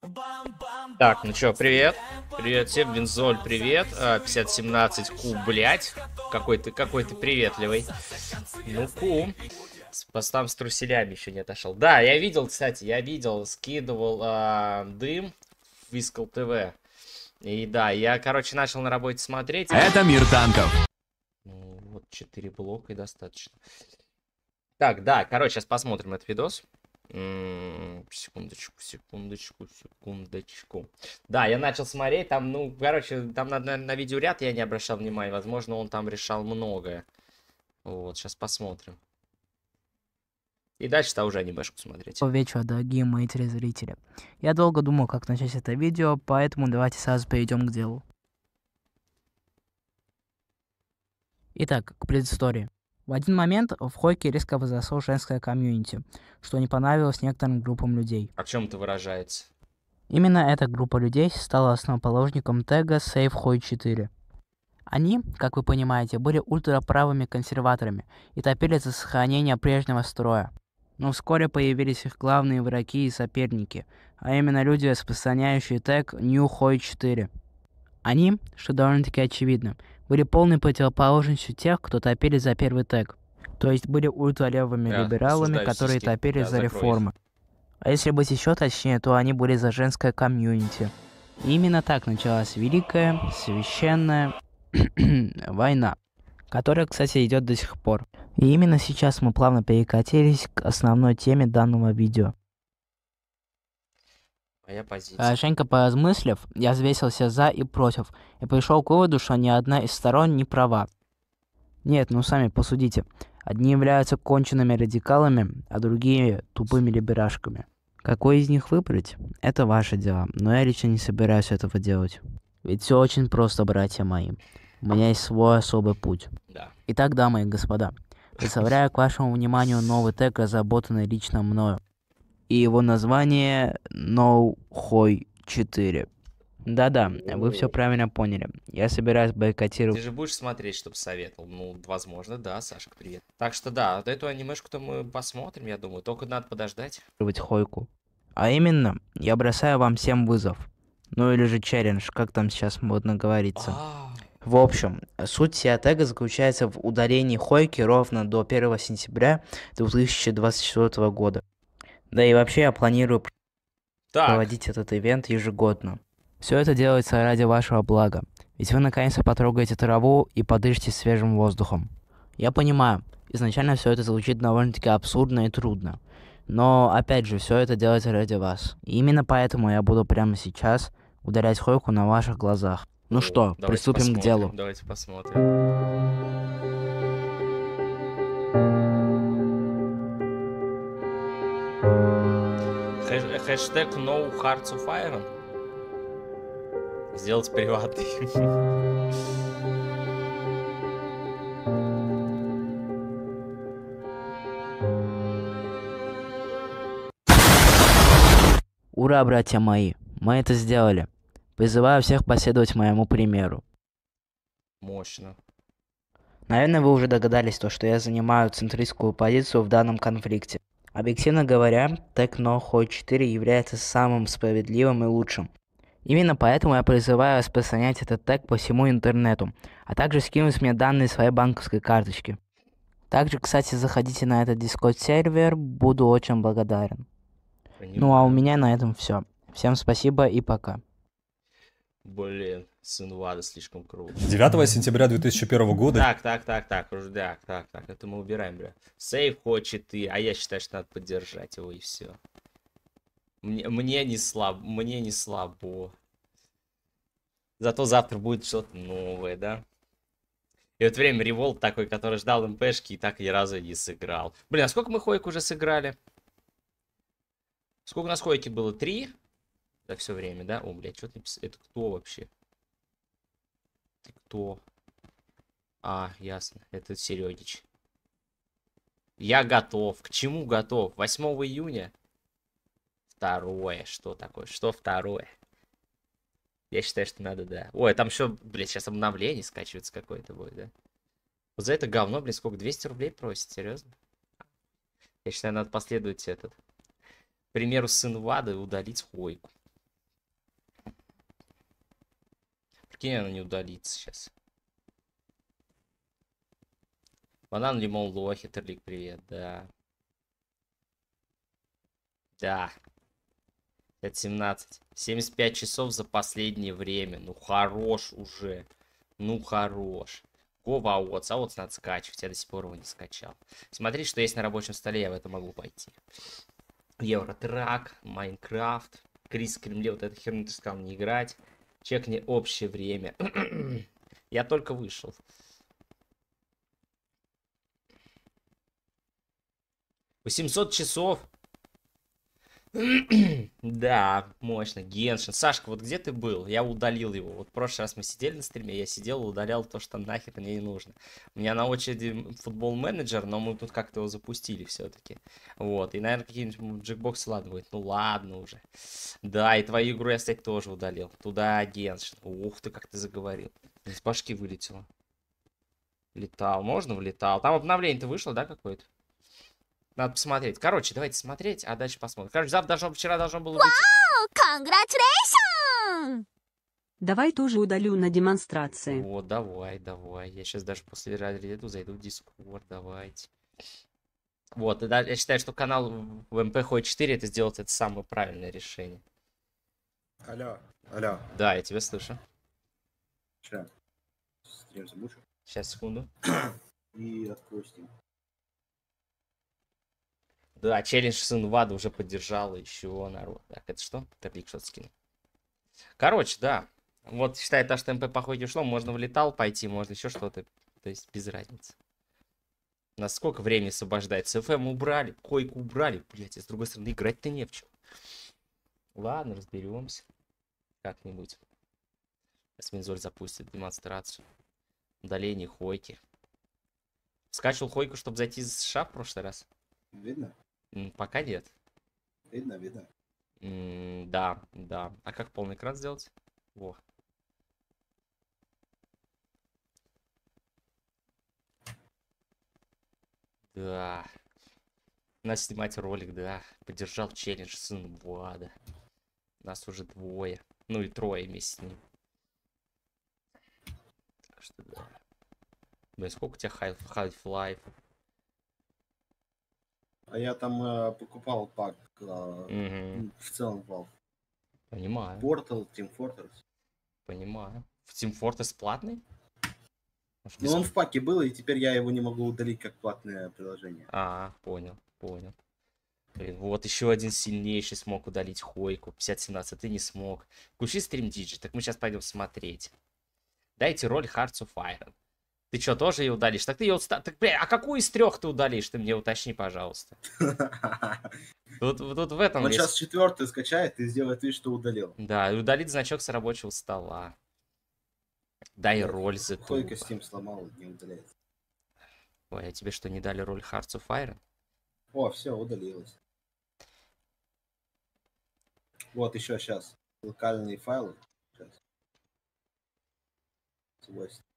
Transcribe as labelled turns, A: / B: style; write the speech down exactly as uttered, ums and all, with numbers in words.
A: Так, ну чё, привет. Привет всем, Винзоль, привет. А, пятьдесят семнадцать Ку, блядь. Какой ты, какой ты приветливый. Ну, Ку. С постам с труселями еще не отошел. Да, я видел, кстати, я видел, скидывал а, дым в Вискал ТВ. И да, я, короче, начал на работе смотреть.
B: Это мир танков.
A: Ну, вот четыре блока и достаточно. Так, да, короче, сейчас посмотрим этот видос. М, Секундочку, секундочку, секундочку. Да, я начал смотреть, там, ну, короче, там на, на, на видеоряд я не обращал внимания. Возможно, он там решал многое. Вот, сейчас посмотрим. И дальше-то уже анимешку смотреть.
C: Доброго вечера, дорогие мои телезрители. Я долго думал, как начать это видео, поэтому давайте сразу перейдем к делу. Итак, к предыстории. В один момент в Хойке резко возросло женское комьюнити, что не понравилось некоторым группам людей.
A: А в чем это выражается?
C: Именно эта группа людей стала основоположником тега Save Хой четыре. Они, как вы понимаете, были ультраправыми консерваторами и топили за сохранение прежнего строя. Но вскоре появились их главные враги и соперники, а именно люди, распространяющие тег New Хой четыре. Они, что довольно-таки очевидно, были полной противоположностью тех, кто топили за первый тег. То есть были ультралевыми
A: Да,
C: либералами,
A: осуждаю
C: которые
A: сиськи.
C: топили
A: Да,
C: за
A: закрой
C: реформы. А если быть еще точнее, то они были за женское комьюнити. И именно так началась великая, священная война, которая, кстати, идет до сих пор. И именно сейчас мы плавно перекатились к основной теме данного видео.
A: Моя позиция.
C: Хорошенько поразмыслив, я взвесился за и против, и пришел к выводу, что ни одна из сторон не права. Нет, ну сами посудите. Одни являются конченными радикалами, а другие тупыми либерашками. Какой из них выбрать? Это ваше дело, но я лично не собираюсь этого делать. Ведь все очень просто, братья мои. У меня есть свой особый путь.
A: Да.
C: Итак, дамы и господа, представляю к вашему вниманию новый тег, разработанный лично мною. И его название No Хой четыре. Да-да, вы все правильно поняли. Я собираюсь бойкотировать
A: Ты же будешь смотреть, чтобы советовал? Ну, возможно, да, Сашка, привет. Так что да, вот эту анимешку-то мы посмотрим, я думаю. Только надо подождать.
C: Хойку. А именно, я бросаю вам всем вызов. Ну или же челлендж, как там сейчас модно говорится.
A: А,
C: В общем, суть сия тега заключается в удалении Хойки ровно до первого сентября две тысячи двадцать четвёртого года. Да и вообще я планирую
A: Так,
C: проводить этот ивент ежегодно. Все это делается ради вашего блага, ведь вы наконец-то потрогаете траву и подышите свежим воздухом. Я понимаю, изначально все это звучит довольно-таки абсурдно и трудно, но опять же, все это делается ради вас. И именно поэтому я буду прямо сейчас удалять Хойку на ваших глазах. Ну
A: о,
C: что,
A: давайте
C: приступим к
A: посмотрим,
C: делу.
A: Давайте посмотрим. Хэш- Хэштег No Hearts of Iron. Сделать приватный.
C: Ура, братья мои, мы это сделали. Призываю всех последовать моему примеру.
A: Мощно.
C: Наверное, вы уже догадались, то, что я занимаю центристскую позицию в данном конфликте. Объективно говоря, тег No Хой четыре является самым справедливым и лучшим. Именно поэтому я призываю распространять этот тег по всему интернету, а также скинуть мне данные своей банковской карточки. Также, кстати, заходите на этот Discord сервер, буду очень благодарен. Ну а у
A: Понимаю.
C: меня на этом все. Всем спасибо и пока.
A: Блин, сын Влада слишком круто.
B: девятого сентября две тысячи первого года
A: Так, так, так, так, уже так, так, так, это мы убираем, бля. Сейв хочет и, а я считаю, что надо поддержать его и все. Мне, мне не слабо, мне не слабо. Зато завтра будет что-то новое, да? И вот время Револт такой, который ждал МПшки и так ни разу не сыграл. Блин, а сколько мы Хойку уже сыграли? Сколько у нас Хойки было? Три? За все время, да? О, блядь, что ты написал? Это кто вообще? Ты кто? А, ясно. Это Серегич. Я готов. К чему готов? восьмого июня? Второе. Что такое? Что второе? Я считаю, что надо, да. Ой, там еще, блядь, сейчас обновление скачивается какое-то будет, да? Вот за это говно, блин, сколько? двести рублей просит? Серьезно? Я считаю, надо последовать этот. К примеру, сын Вады удалить Хойку. Прикинь, она не удалится сейчас. Банан, лимон, лохи, Терлик, привет, да. Да. Это семнадцать. семьдесят пять часов за последнее время. Ну, хорош уже. Ну, хорош. Гова Аотс. Аотс надо скачивать. Я до сих пор его не скачал. Смотри, что есть на рабочем столе. Я в это могу пойти. Евротрак, Майнкрафт. Крис в Кремле. Вот эту херню ты сказал не играть. Чекни общее время. Я только вышел. восемьсот часов. Да, мощно. Геншин. Сашка, вот где ты был? Я удалил его. Вот в прошлый раз мы сидели на стриме, я сидел и удалял то, что нахер мне не нужно. У меня на очереди футбол менеджер, но мы тут как-то его запустили все-таки. Вот. И, наверное, какие-нибудь джекбоксы ладно будет. Ну ладно уже. Да, и твою игру я, кстати, тоже удалил. Туда Геншин. Ух ты, как ты заговорил. Из башки вылетело. Летал. Можно влетал? Там обновление-то вышло, да, какое-то? Надо посмотреть. Короче, давайте смотреть, а дальше посмотрим. Короче, завтра должно, вчера должно было быть...
D: Congratulations! Давай тоже удалю на демонстрации.
A: Вот, давай, давай. Я сейчас даже после радио зайду в Discord, давайте. Вот, и да, я считаю, что канал в эм пэ Хой четыре это сделать, это самое правильное решение.
E: Алло, алло.
A: Да, я тебя слышу.
E: Сейчас. Стрим замучу.
A: Сейчас, секунду.
E: И открою Steam.
A: Да, челлендж сын Вада уже поддержал еще народ. Так, это что? Терлик что-то скинул. Короче, да. Вот, считай, то, что эм пэ по ходе ушло, можно в летал пойти, можно еще что-то. То есть, без разницы. У нас сколько времени освобождается? эф эм убрали, койку убрали. Блять, а с другой стороны, играть-то не в чем. Ладно, разберемся. Как-нибудь. Сейчас Минзоль запустит демонстрацию. Удаление хойки. Скачивал хойку, чтобы зайти из США в прошлый раз?
E: Видно?
A: М, Пока нет.
E: Видно, видно.
A: М, Да, да. А как полный экран сделать? Во. Да. Надо снимать ролик, да. Поддержал челлендж сын Влада. Нас уже двое. Ну и трое вместе с ним. Так что да. Блин, сколько у тебя Half-Life?
E: А я там э, покупал пак э,
A: Угу.
E: в целом Valve.
A: Понимаю,
E: Portal, Team Fortress.
A: понимаю. В Team Fortress платный? Может,
E: Ну он
A: бесп-
E: в паке был, и теперь я его не могу удалить как платное приложение.
A: А, понял, понял. Блин, вот еще один сильнейший смог удалить Хойку. пятьдесят семнадцать, а ты не смог. Включи стрим Диджи, так мы сейчас пойдем смотреть. Дайте роль Hearts of Iron. Ты что, тоже ее удалишь? Так ты ее уста... Так, бля, а какую из трех ты удалишь? Ты мне уточни, пожалуйста. Тут, тут в этом
E: Он
A: есть...
E: сейчас четвертый скачает и сделает вид, что удалил.
A: Да, и удалить значок с рабочего стола. Дай роль за
E: Хойка Steam сломал, не удаляется.
A: Ой, а тебе что, не дали роль Hearts of Iron?
E: О, все, удалилось. Вот еще сейчас. Локальные файлы. Сейчас. Свойства.